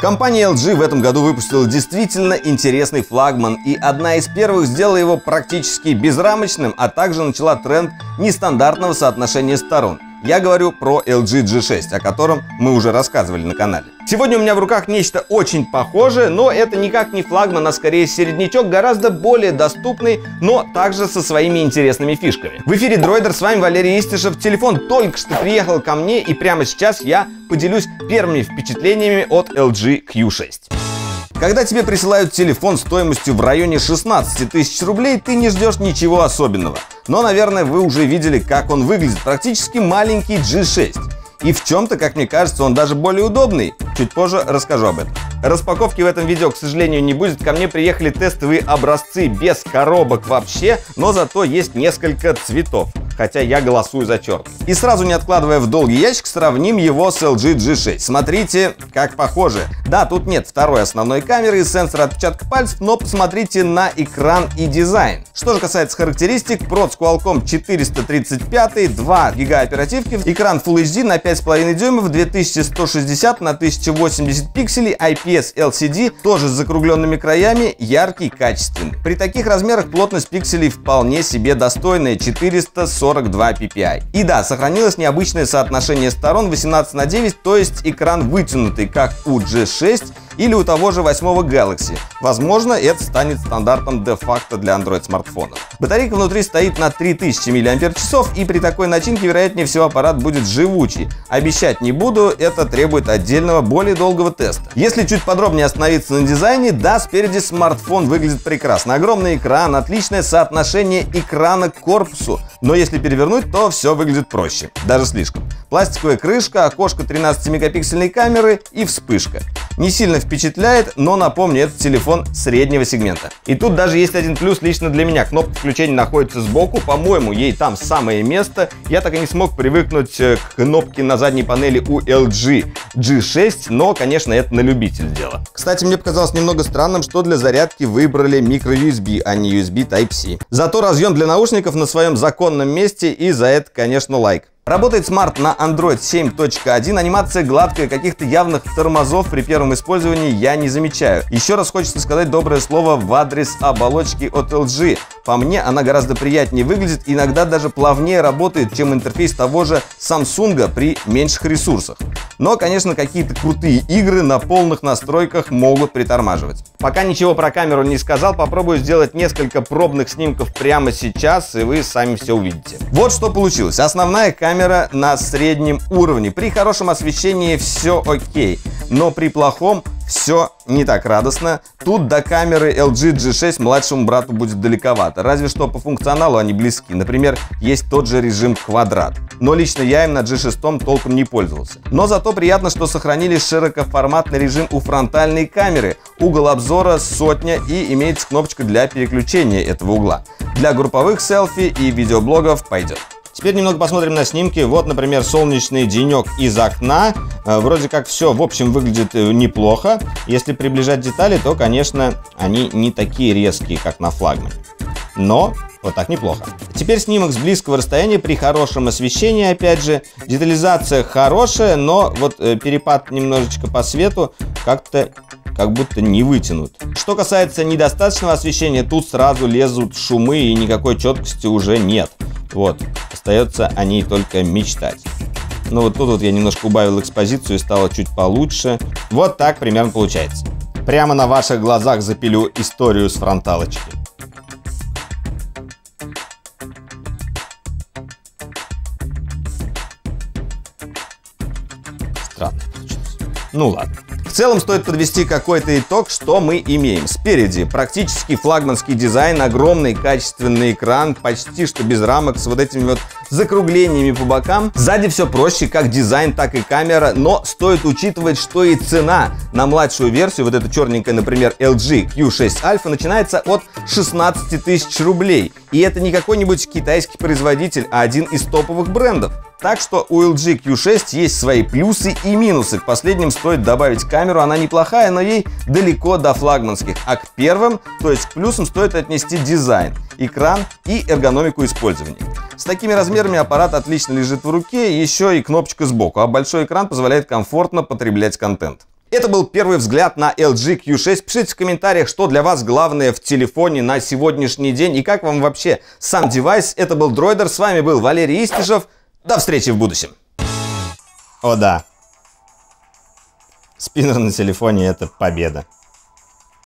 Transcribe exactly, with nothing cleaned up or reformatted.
Компания эл джи в этом году выпустила действительно интересный флагман, и одна из первых сделала его практически безрамочным, а также начала тренд нестандартного соотношения сторон. Я говорю про эл джи джи шесть, о котором мы уже рассказывали на канале. Сегодня у меня в руках нечто очень похожее, но это никак не флагман, а скорее середнячок, гораздо более доступный, но также со своими интересными фишками. В эфире Droider, с вами Валерий Истишев. Телефон только что приехал ко мне, и прямо сейчас я поделюсь первыми впечатлениями от эл джи кью шесть. Когда тебе присылают телефон стоимостью в районе шестнадцати тысяч рублей, ты не ждешь ничего особенного. Но, наверное, вы уже видели, как он выглядит. Практически маленький джи шесть. И в чем-то, как мне кажется, он даже более удобный. Чуть позже расскажу об этом. Распаковки в этом видео, к сожалению, не будет. Ко мне приехали тестовые образцы без коробок вообще, но зато есть несколько цветов. Хотя я голосую за черный. И сразу, не откладывая в долгий ящик, сравним его с эл джи джи шесть. Смотрите, как похоже. Да, тут нет второй основной камеры и сенсора отпечатка пальцев, но посмотрите на экран и дизайн. Что же касается характеристик, прод с Qualcomm четыреста тридцать пять, два гига оперативки, экран Full эйч ди на пять с половиной дюймов, две тысячи сто шестьдесят на тысяча восемьдесят пикселей, ай пи эс эл си ди, тоже с закругленными краями, яркий, качественный. При таких размерах плотность пикселей вполне себе достойная, четыреста сорок два пи пи ай. И да, сохранилось необычное соотношение сторон восемнадцать на девять, то есть экран вытянутый, как у джи шесть или у того же восьмого Galaxy. Возможно, это станет стандартом де-факто для Android смартфонов. Батарейка внутри стоит на три тысячи миллиампер-часов, и при такой начинке, вероятнее всего, аппарат будет живучий. Обещать не буду, это требует отдельного, более долгого теста. Если чуть подробнее остановиться на дизайне, да, спереди смартфон выглядит прекрасно. Огромный экран, отличное соотношение экрана к корпусу, но если перевернуть, то все выглядит проще, даже слишком. Пластиковая крышка, окошко тринадцатимегапиксельной камеры и вспышка. Не сильно впечатляет, но напомню, это телефон среднего сегмента. И тут даже есть один плюс лично для меня. Кнопка включения находится сбоку, по-моему, ей там самое место. Я так и не смог привыкнуть к кнопке на задней панели у эл джи джи шесть, но, конечно, это на любителя дело. Кстати, мне показалось немного странным, что для зарядки выбрали микро ю эс би, а не ю эс би тайп си. Зато разъем для наушников на своем законном месте, и за это, конечно, лайк. Работает смарт на Android семь точка один, анимация гладкая, каких-то явных тормозов при первом использовании я не замечаю. Еще раз хочется сказать доброе слово в адрес оболочки от эл джи. По мне, она гораздо приятнее выглядит, иногда даже плавнее работает, чем интерфейс того же Samsung при меньших ресурсах. Но, конечно, какие-то крутые игры на полных настройках могут притормаживать. Пока ничего про камеру не сказал, попробую сделать несколько пробных снимков прямо сейчас, и вы сами все увидите. Вот что получилось. Основная камера Камера на среднем уровне. При хорошем освещении все окей, но при плохом все не так радостно. Тут до камеры эл джи джи шесть младшему брату будет далековато. Разве что по функционалу они близки. Например, есть тот же режим квадрат. Но лично я им на джи шесть толком не пользовался. Но зато приятно, что сохранили широкоформатный режим у фронтальной камеры. Угол обзора сотня, и имеется кнопочка для переключения этого угла. Для групповых селфи и видеоблогов пойдет. Теперь немного посмотрим на снимки. Вот, например, солнечный денек из окна. Вроде как все, в общем, выглядит неплохо. Если приближать детали, то, конечно, они не такие резкие, как на флагмане. Но вот так неплохо. Теперь снимок с близкого расстояния при хорошем освещении, опять же. Детализация хорошая, но вот перепад немножечко по свету как-то как будто не вытянут. Что касается недостаточного освещения, тут сразу лезут шумы, и никакой четкости уже нет. Вот, остается о ней только мечтать. Ну вот тут вот я немножко убавил экспозицию и стало чуть получше. Вот так примерно получается. Прямо на ваших глазах запилю историю с фронталочки. Странно получилось. Ну ладно. В целом стоит подвести какой-то итог, что мы имеем. Спереди практически флагманский дизайн, огромный качественный экран, почти что без рамок, с вот этими вот закруглениями по бокам. Сзади все проще, как дизайн, так и камера, но стоит учитывать, что и цена на младшую версию, вот эта черненькая, например, эл джи кью шесть Alpha, начинается от шестнадцати тысяч рублей. И это не какой-нибудь китайский производитель, а один из топовых брендов. Так что у эл джи кью шесть есть свои плюсы и минусы. К последним стоит добавить камеру, она неплохая, но ей далеко до флагманских. А к первым, то есть к плюсам, стоит отнести дизайн, экран и эргономику использования. С такими размерами аппарат отлично лежит в руке, еще и кнопочка сбоку, а большой экран позволяет комфортно потреблять контент. Это был первый взгляд на эл джи кью шесть. Пишите в комментариях, что для вас главное в телефоне на сегодняшний день и как вам вообще сам девайс. Это был Droider, с вами был Валерий Истишев. До встречи в будущем. О да. Спиннер на телефоне — это победа.